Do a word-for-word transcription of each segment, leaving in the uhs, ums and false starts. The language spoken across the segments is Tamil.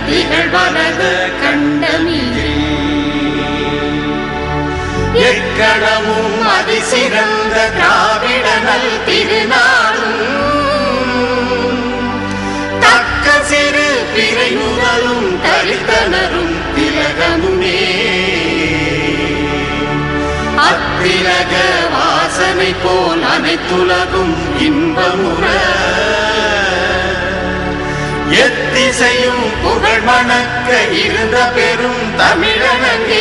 திகழ்வரது கண்டமிலே எக்கணமும் அதிசிறந்த திராவிடனல் திருநாளும் தக்க சிறு பிறை முதலும் தரித்தனரும் திலகமுமே அத்திலக வாசனை போல் அனைத்துலகும் இன்பமுற எத்திசையும் புகழ் மணக்க இருந்த பெரும் தமிழனங்கே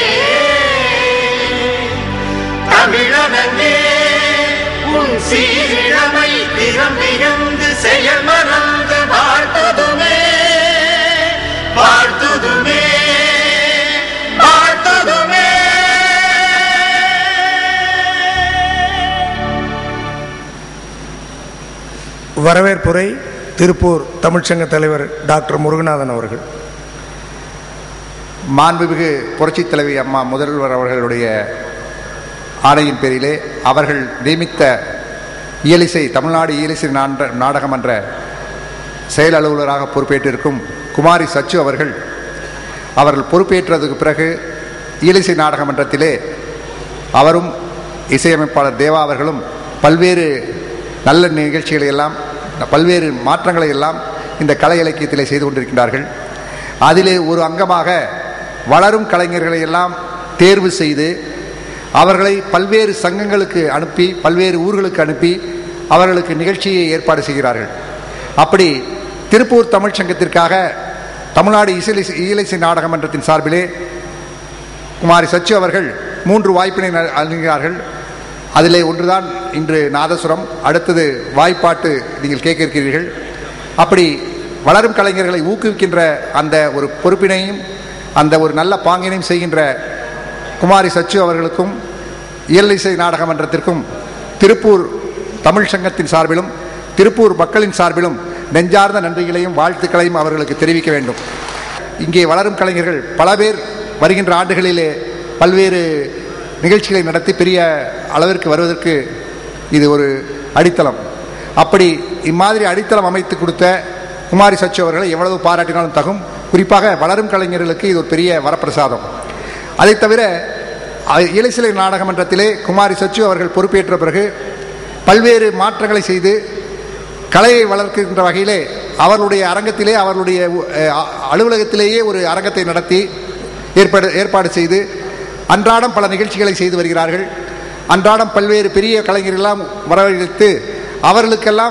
தமிழனங்கே உன் சீரிழமை திறம் மிகுந்து செயல் மறந்து வாழ்த்துதுமே வாழ்த்துதுமே வாழ்த்துதுமே. வரவேற்புரை திருப்பூர் தமிழ்ச்சங்க தலைவர் டாக்டர் முருகநாதன் அவர்கள். மாண்புமிகு புரட்சித் தலைவி அம்மா முதல்வர் அவர்களுடைய ஆணையின் பேரிலே அவர்கள் நியமித்த இயலிசை தமிழ்நாடு இயலிசை நாடகமன்ற செயல் அலுவலராக பொறுப்பேற்றிருக்கும் குமாரி சச்சு அவர்கள் அவர்கள் பொறுப்பேற்றதுக்கு பிறகு இயலிசை நாடகமன்றத்திலே அவரும் இசையமைப்பாளர் தேவா அவர்களும் பல்வேறு நல்ல நிகழ்ச்சிகளை எல்லாம் பல்வேறு மாற்றங்களை எல்லாம் இந்த கலை இலக்கியத்திலே செய்து கொண்டிருக்கின்றார்கள். அதிலே ஒரு அங்கமாக வளரும் கலைஞர்களை எல்லாம் தேர்வு செய்து அவர்களை பல்வேறு சங்கங்களுக்கு அனுப்பி பல்வேறு ஊர்களுக்கு அனுப்பி அவர்களுக்கு நிகழ்ச்சியை ஏற்பாடு செய்கிறார்கள். அப்படி திருப்பூர் தமிழ் சங்கத்திற்காக தமிழ்நாடு இசை இயலிசை நாடகமன்றத்தின் சார்பிலே குமாரி சச்சு அவர்கள் மூன்று வாய்ப்பினை அளிக்கிறார்கள். அதிலே ஒன்றுதான் இன்று நாதசுரம், அடுத்தது வாய்ப்பாட்டு நீங்கள் கேட்க இருக்கிறீர்கள். அப்படி வளரும் கலைஞர்களை ஊக்குவிக்கின்ற அந்த ஒரு பொறுப்பினையும் அந்த ஒரு நல்ல பாங்கினையும் செய்கின்ற குமாரி சச்சு அவர்களுக்கும் இயலிசை நாடகமன்றத்திற்கும் திருப்பூர் தமிழ் சங்கத்தின் சார்பிலும் திருப்பூர் மக்களின் சார்பிலும் நெஞ்சார்ந்த நன்றிகளையும் வாழ்த்துக்களையும் அவர்களுக்கு தெரிவிக்க வேண்டும். இங்கே வளரும் கலைஞர்கள் பல பேர் வருகின்ற ஆண்டுகளிலே பல்வேறு நிகழ்ச்சிகளை நடத்தி பெரிய அளவிற்கு வருவதற்கு இது ஒரு அடித்தளம். அப்படி இம்மாதிரி அடித்தளம் அமைத்து கொடுத்த குமாரி சச்சு அவர்களை எவ்வளவு பாராட்டினாலும் தகும். குறிப்பாக வளரும் கலைஞர்களுக்கு இது ஒரு பெரிய வரப்பிரசாதம். அதை தவிர இயலிசை நாடகமன்றத்திலே குமாரி சச்சு அவர்கள் பொறுப்பேற்ற பிறகு பல்வேறு மாற்றங்களை செய்து கலையை வளர்க்கின்ற வகையிலே அவர்களுடைய அரங்கத்திலே அவர்களுடைய அலுவலகத்திலேயே ஒரு அரங்கத்தை நடத்தி ஏற்பாடு ஏற்பாடு செய்து அன்றாடம் பல நிகழ்ச்சிகளை செய்து வருகிறார்கள். அன்றாடம் பல்வேறு பெரிய கலைஞர்களெல்லாம் வரவழைத்து அவர்களுக்கெல்லாம்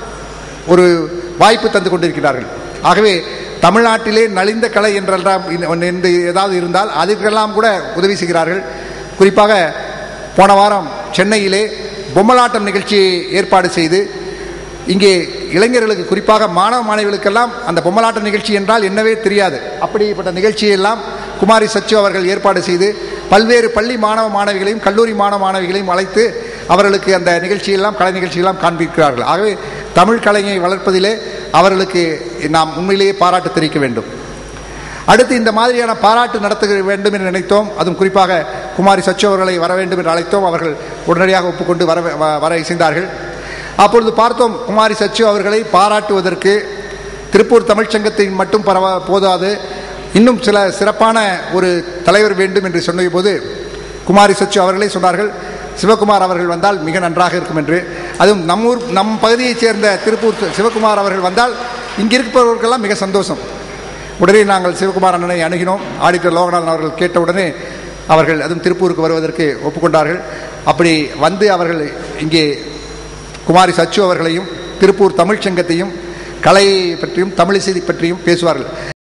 ஒரு வாய்ப்பு தந்து கொண்டிருக்கிறார்கள். ஆகவே தமிழ்நாட்டிலே நலிந்த கலை என்றெல்லாம் என்று ஏதாவது இருந்தால் அதற்கெல்லாம் கூட உதவி செய்கிறார்கள். குறிப்பாக போன வாரம் சென்னையிலே பொம்மலாட்டம் நிகழ்ச்சியை ஏற்பாடு செய்து இங்கே இளைஞர்களுக்கு குறிப்பாக மாணவ மாணவிகளுக்கெல்லாம் அந்த பொம்மலாட்ட நிகழ்ச்சி என்றால் என்னவே தெரியாது. அப்படிப்பட்ட நிகழ்ச்சியெல்லாம் குமாரி சச்சு அவர்கள் ஏற்பாடு செய்து பல்வேறு பள்ளி மாணவ மாணவிகளையும் கல்லூரி மாணவ மாணவிகளையும் அழைத்து அவர்களுக்கு அந்த நிகழ்ச்சியெல்லாம் கலை நிகழ்ச்சியெல்லாம் காண்பிக்கிறார்கள். ஆகவே தமிழ் கலையை வளர்ப்பதிலே அவர்களுக்கு நாம் உண்மையிலேயே பாராட்டு தெரிவிக்க வேண்டும். அடுத்து இந்த மாதிரியான பாராட்டு நடத்த வேண்டும் என்று நினைத்தோம். அதுவும் குறிப்பாக குமாரி சச்சு அவர்களை வர வேண்டும் என்று அழைத்தோம். அவர்கள் உடனடியாக ஒப்புக்கொண்டு வர வர இசைந்தார்கள். அப்பொழுது பார்த்தோம், குமாரி சச்சு அவர்களை பாராட்டுவதற்கு திருப்பூர் தமிழ்ச்சங்கத்தின் மட்டும் பரவ போதாது, இன்னும் சில சிறப்பான ஒரு தலைவர் வேண்டும் என்று சொன்ன போது குமாரி சச்சு அவர்களே சொன்னார்கள், சிவகுமார் அவர்கள் வந்தால் மிக நன்றாக இருக்கும் என்று. அதுவும் நம்மூர் நம் பகுதியைச் சேர்ந்த திருப்பூர் சிவகுமார் அவர்கள் வந்தால் இங்கே இருப்பவர்களுக்கெல்லாம் மிக சந்தோஷம். உடனே நாங்கள் சிவகுமார் அண்ணனை அணுகினோம். ஆடிட்டர் லோகநாதன் அவர்கள் கேட்டவுடனே அவர்கள் அதுவும் திருப்பூருக்கு வருவதற்கு ஒப்புக்கொண்டார்கள். அப்படி வந்து அவர்கள் இங்கே குமாரி சச்சு அவர்களையும் திருப்பூர் தமிழ்ச்சங்கத்தையும் கலையை பற்றியும் தமிழிசை பற்றியும் பேசுவார்கள்.